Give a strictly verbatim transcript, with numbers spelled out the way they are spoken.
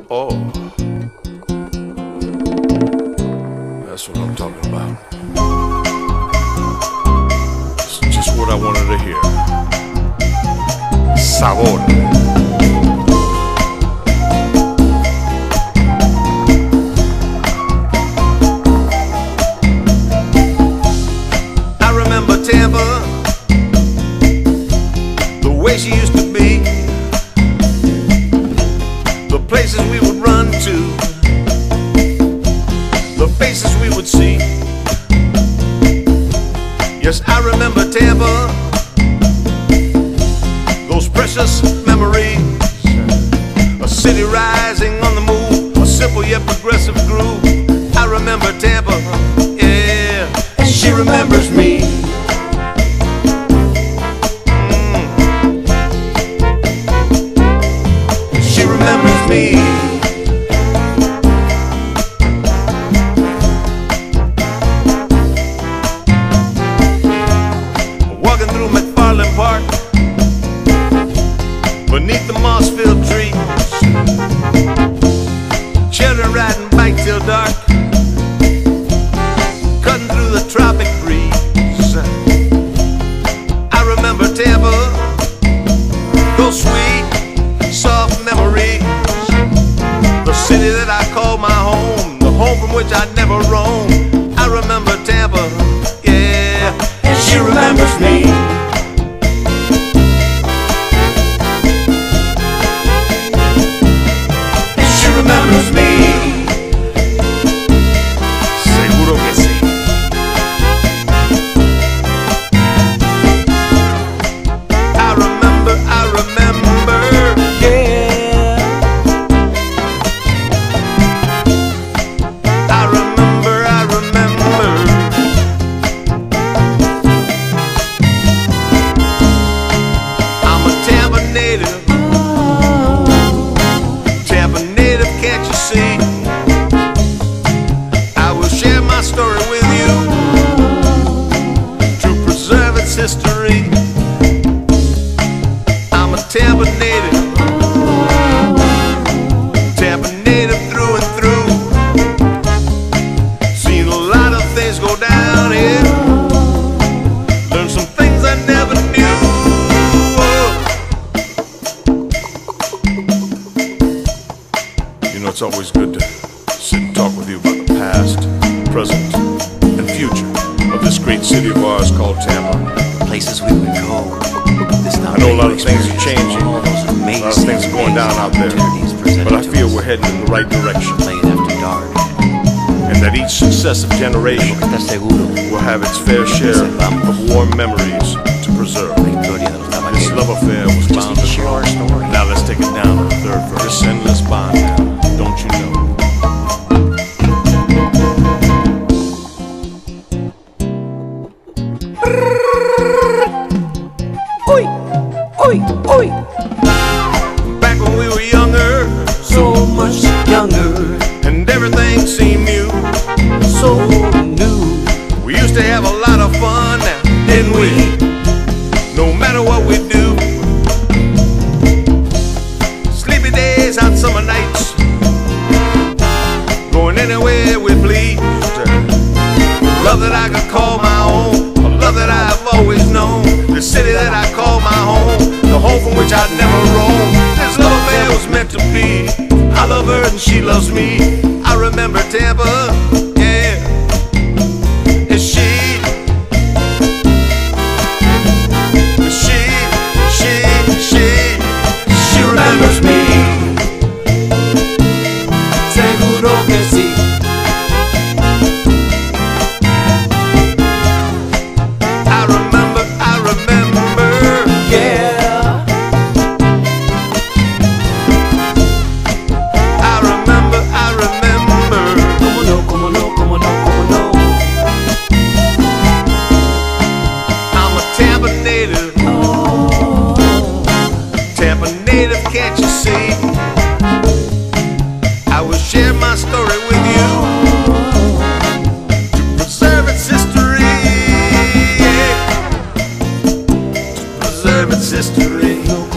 Oh, that's what I'm talking about. It's just what I wanted to hear. Sabor. I remember Tampa, the way she used to be, the places we would run to, the faces we would see. Yes, I remember Tampa, those precious memories, a city rising on the move, a simple yet progressive groove. I remember Tampa, yeah, and she remembers me. Me. Walking through McFarland Park, beneath the moss-filled trees, children riding bike till dark, cutting through the tropic breeze. I remember Tampa, those sweet, soft memories. City that I call my home, the home from which I never roam. I remember Tampa, yeah, and she remembers me. And she remembers me. Seguro que sí. I remember, I remember, yeah. History. I'm a Tampa native, Tampa native through and through. Seen a lot of things go down here, learned some things I never knew. You know, it's always good to sit and talk with you about the past, present, and future of this great city of ours called Tampa. Places we would go. I know a lot of things are changing, a lot of things are going down out there, but I feel we're heading in the right direction, and that each successive generation will have its fair share of warm memories to preserve. This love affair was bound to grow. Now let's take it down to the third verse. This endless bond now, don't you know? Oi, oi, oi. Back when we were younger, so much younger, and everything seemed new, so new. We used to have a lot of fun now, didn't we? No matter what we do, sleepy days, hot summer nights, going anywhere we pleased. Love that I could call my own, a love that I've always known. The city that I call my home, the home from which I'd never roam. This love affair was meant to be. I love her and she loves me. I remember Tampa, yeah. And she, she, she, she, she remembers me. Seguro que sí. Can't you see? I will share my story with you to preserve its history, yeah. To preserve its history.